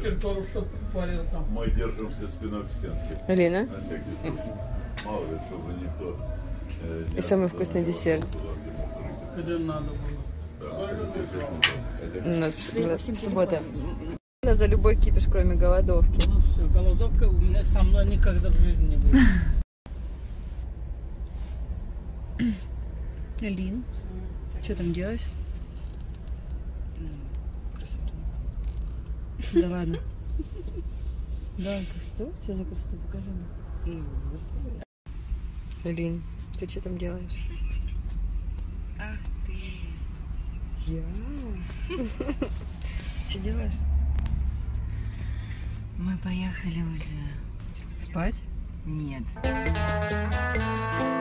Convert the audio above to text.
репертуару что творил там? Мы держимся спиной к стенке. Алина? На всякий случай. Мало ли, чтобы никто... И самый вкусный десерт. Когда надо было. У нас суббота. За любой кипиш, кроме голодовки. Ну все, голодовка у меня со мной никогда в жизни не будет. Алин, что там делаешь? Красоту. Да ладно. Да, красоту? Что за красоту? Покажи мне. Алин, ты что там делаешь? Ах ты. Я? Что делаешь? Мы поехали уже. Спать? Нет.